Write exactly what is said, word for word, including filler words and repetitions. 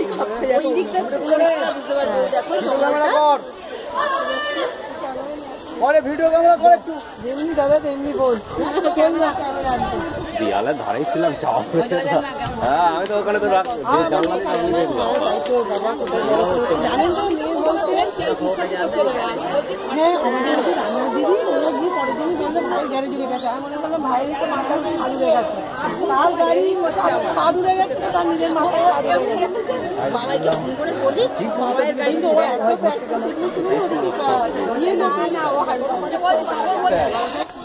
ওই দিকটা বুঝতে পারবে দেখো পরে ভিডিও ক্যামেরা করে একটু যেমনি দাদা তেমনি বল ক্যামেরা ক্যামেরা আনতে দেয়ালে ধারেই ছিলাম চাপ হ্যাঁ আমি তো ওখানে তো জানলাম জানেন তো মেয়ে বলছে হ্যাঁ আমাদের রান্না দিদি ওরা গিয়ে পরের দিনই বললো ভাই গাড়ি জুড়ে গেছে আমি মনে করলাম ভাইয়ের তো মাথায় স্বাদ উড়ে গেছে তার গাড়ি স্বাদ উড়ে গেছে তার নিজের মাথায় স্বাদ উড়ে গেছে বাবাইকে ফোন করে বলি বাবাইয়ের গাড়ি কিন্তু ও একদম প্র্যাকটিস শিখলে ছিল না না ও হাঁটতে বলছে বাবা বলছে